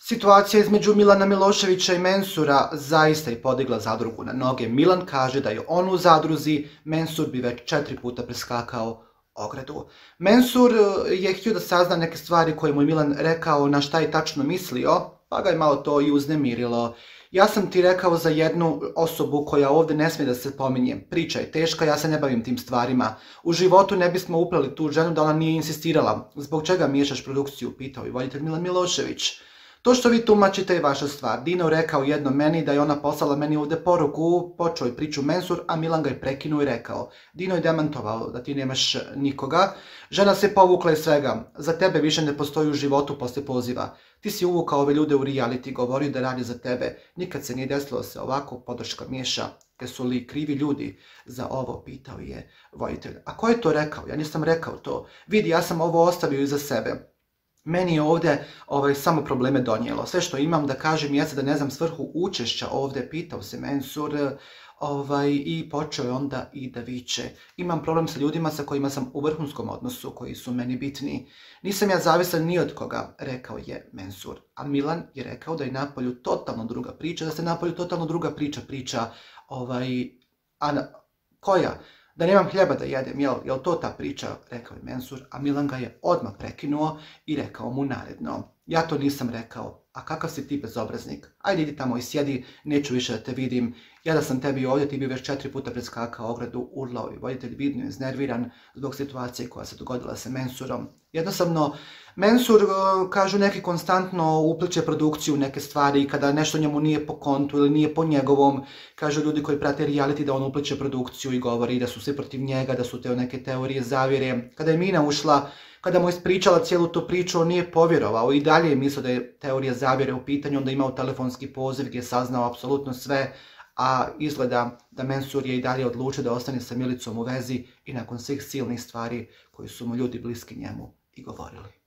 Situacija između Milana Miloševića i Mensura zaista je podigla zadrugu na noge. Milan kaže da je on u zadruzi, Mensur bi već 4 puta preskakao ogradu. Mensur je htio da sazna neke stvari koje mu je Milan rekao, na šta je tačno mislio, pa ga je malo to i uznemirilo. Ja sam ti rekao za jednu osobu koja ovdje ne smije da se pominje. Priča je teška, ja se ne bavim tim stvarima. U životu ne bismo upleli tu ženu da ona nije insistirala. Zbog čega miješaš produkciju, pitao i voditelj Milan Milošević. To što vi tumačite je vaša stvar. Dino rekao jednom meni da je ona poslala meni ovdje poruku, počeo je priču Mensur, a Milan ga je prekinuo i rekao. Dino je demantovao da ti nemaš nikoga. Žena se povukla iz svega. Za tebe više ne postoji u životu poslije poziva. Ti si uvukao ove ljude u reality, govorio da radi za tebe. Nikad se nije desilo se ovako podrška miješa. Jesu li krivi ljudi za ovo, pitao je voditelj. A ko je to rekao? Ja nisam rekao to. Vidi, ja sam ovo ostavio iza sebe. Meni je ovdje samo probleme donijelo. Sve što imam da kažem jeste da ne znam svrhu učešća ovdje, pitao se Mensur i počeo je onda i da viče. Imam problem sa ljudima sa kojima sam u vrhunskom odnosu, koji su meni bitni. Nisam ja zavisan ni od koga, rekao je Mensur. A Milan je rekao da je napolju totalno druga priča, da se napolju totalno druga priča, koja? Da nemam hljeba da jedem, jel to ta priča, rekao je Mensur, a Milan ga je odmah prekinuo i rekao mu naredno. Ja to nisam rekao, a kakav si ti bezobraznik? Ajde idi tamo i sjedi, neću više da te vidim. Ja da sam tebi ovdje, ti bi već 4 puta preskakao ogradu, urlao i voditelj vidno iznerviran zbog situacije koja se dogodila sa Mensurom. Jednostavno, Mensur, kažu neki, konstantno upliče produkciju neke stvari i kada nešto njemu nije po kontu ili nije po njegovom, kažu ljudi koji prate reality da on upliče produkciju i govori da su svi protiv njega, da su neke teorije zavjere. Kada je Mina ušla, kada mu je ispričala cijelu tu priču, on nije povjerovao i dalje je mislio da je teorija zavjere u pitanju, onda je imao telefonski poziv gdje je saznao apsolutno sve, a izgleda da Mensur je i dalje odlučio da ostane sa Milicom u vezi i nakon svih silnih stvari koji su mu ljudi bliski njemu i govorili.